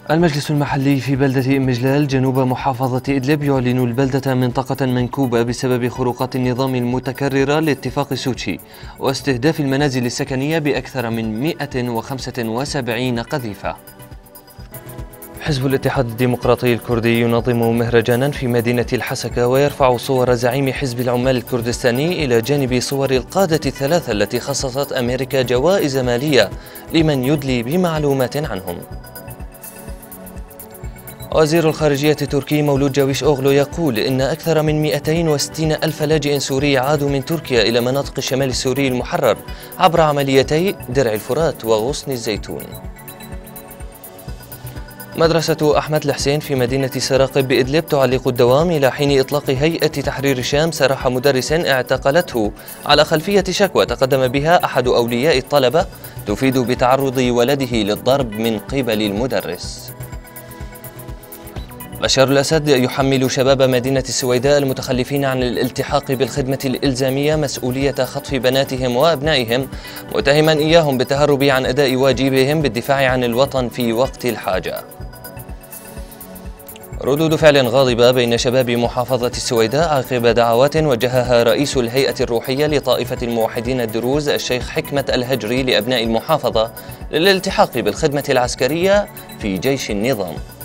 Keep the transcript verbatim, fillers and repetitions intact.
المجلس المحلي في بلدة أم جلال جنوب محافظة إدلب يعلن البلدة منطقة منكوبة بسبب خروقات النظام المتكررة لاتفاق سوتشي واستهداف المنازل السكنية بأكثر من مئة وخمسة وسبعين قذيفة. حزب الاتحاد الديمقراطي الكردي ينظم مهرجانا في مدينة الحسكة ويرفع صور زعيم حزب العمال الكردستاني إلى جانب صور القادة الثلاثة التي خصصت أمريكا جوائز مالية لمن يدلي بمعلومات عنهم. وزير الخارجية التركي مولود جاويش أوغلو يقول إن أكثر من مئتين وستين ألف لاجئ سوري عادوا من تركيا إلى مناطق الشمال السوري المحرر عبر عمليتي درع الفرات وغصن الزيتون. مدرسة أحمد الحسين في مدينة سراقب بإدلب تعلق الدوام إلى حين إطلاق هيئة تحرير الشام سراح مدرس اعتقلته على خلفية شكوى تقدم بها أحد أولياء الطلبة تفيد بتعرض ولده للضرب من قبل المدرس. بشار الأسد يحمل شباب مدينة السويداء المتخلفين عن الالتحاق بالخدمة الإلزامية مسؤولية خطف بناتهم وأبنائهم، متهما إياهم بالتهرب عن أداء واجبهم بالدفاع عن الوطن في وقت الحاجة. ردود فعل غاضبة بين شباب محافظة السويداء عقب دعوات وجهها رئيس الهيئة الروحية لطائفة الموحدين الدروز الشيخ حكمة الهجري لأبناء المحافظة للالتحاق بالخدمة العسكرية في جيش النظام.